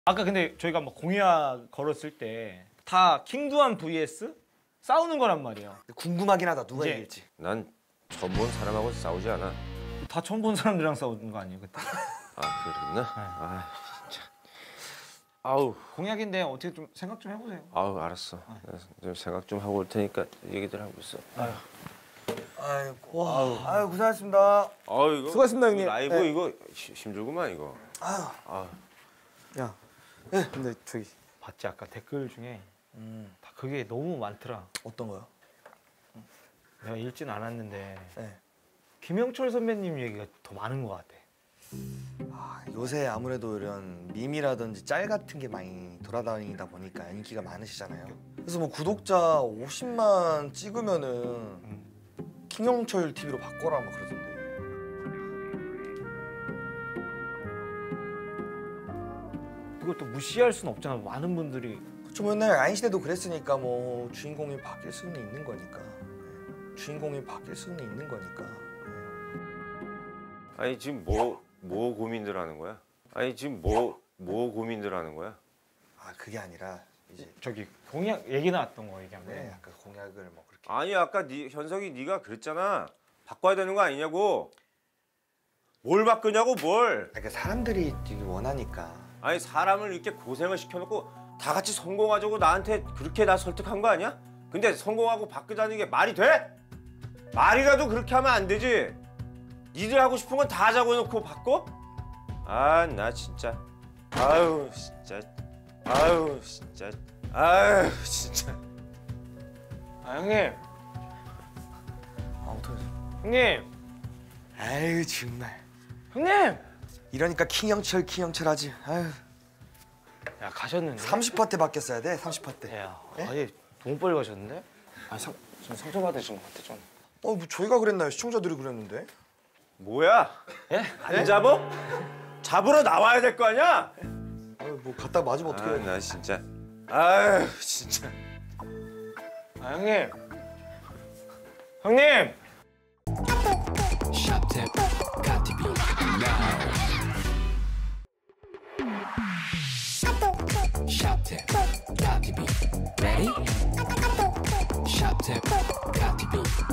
아까 근데 저희가 막 공약 걸었을 때 다 킹두한 vs 싸우는 거란 말이에요. 궁금하긴 하다. 누가 이제- 이길지. 난 처음 본 사람하고 싸우지 않아. 다 처음 본 사람들이랑 싸우는 거 아니에요 그때? 아 그랬나? 아 진짜. 아우. 공약인데 어떻게 좀 생각 좀 해보세요. 아우 알았어. 좀 생각 좀 하고 올 테니까 얘기들 하고 있어. 아이고. 와. 아유 고생하셨습니다. 아우 이거. 수고하셨습니다, 형님. 라이브 네. 이거 힘들구만 이거. 아유. 아. 야. 네. 근데 저기 봤지 아까 댓글 중에 다 그게 너무 많더라. 어떤 거요? 내가 읽진 않았는데 네. 김영철 선배님 얘기가 더 많은 것 같아. 아, 요새 아무래도 이런 밈이라든지 짤 같은 게 많이 돌아다니다 보니까 인기가 많으시잖아요. 그래서 뭐 구독자 50만 찍으면은 김영철 TV로 바꿔라 막 그러던데. 그걸 또 무시할 수는 없잖아. 많은 분들이 그쵸, 맨날 아인시대도 그랬으니까 뭐 주인공이 바뀔 수는 있는 거니까. 네. 주인공이 바뀔 수는 있는 거니까. 네. 아니 지금 뭐 고민들 하는 거야? 아니 지금 뭐 고민들 하는 거야? 아 그게 아니라 이제 저기 공약 얘기 나왔던 거 얘기하면 네, 아까 공약을 뭐 그렇게. 아니 아까 현석이 네가 그랬잖아. 바꿔야 되는 거 아니냐고. 뭘 바꾸냐고 뭘. 그러니까 사람들이 되게 원하니까. 아니 사람을 이렇게 고생을 시켜놓고 다 같이 성공하자고 나한테 그렇게 나 설득한 거 아니야? 근데 성공하고 바꾸자는 게 말이 돼? 말이라도 그렇게 하면 안 되지. 니들 하고 싶은 건 다 적어놓고 바꿔? 아 나 진짜 아유 진짜 아유 진짜 아유 진짜. 아 형님, 아 어떡해. 형님, 아유 정말. 형님. 이러니까 킹영철 하지. 아유. 야 가셨는데? 30파트 바뀌었어야 돼. 30파트. 야, 예? 아예 너무 빨리 가셨는데? 아, 좀 상처받으신 것 같아 좀. 뭐 저희가 그랬나요? 시청자들이 그랬는데. 뭐야? 예? 안 잡어? 잡으러 나와야 될 거 아니야? 아유 뭐 갖다 맞으면 어떡해. 나 진짜 아유 진짜. 아 형님, 형님. Shop got to be now. Shop got to be ready. Shop got to be